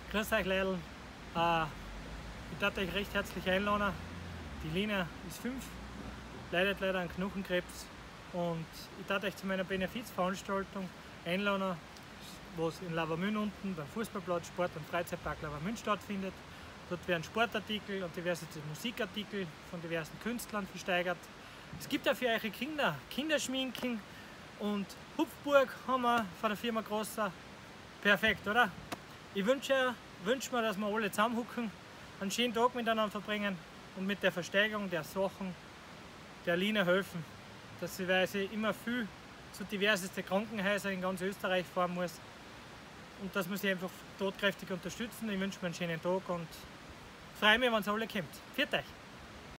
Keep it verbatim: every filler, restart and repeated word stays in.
Grüß euch Leidl, äh, ich darf euch recht herzlich einladen. Die Lina ist fünf, leidet leider an Knochenkrebs und ich darf euch zu meiner Benefizveranstaltung einladen, was in Lavamünd unten beim Fußballplatz Sport- und Freizeitpark Lavamünd stattfindet. Dort werden Sportartikel und diverse Musikartikel von diversen Künstlern versteigert. Es gibt auch für eure Kinder Kinderschminken und Hupfburg haben wir von der Firma Grosser. Perfekt, oder? Ich wünsche, wünsche mir, dass wir alle zusammenhucken, einen schönen Tag miteinander verbringen und mit der Versteigerung der Sachen der Lina helfen, dass sie, weil sie immer viel zu diversesten Krankenhäusern in ganz Österreich fahren muss und dass wir sie einfach tatkräftig unterstützen. Ich wünsche mir einen schönen Tag und freue mich, wenn ihr alle kommt. Viert euch!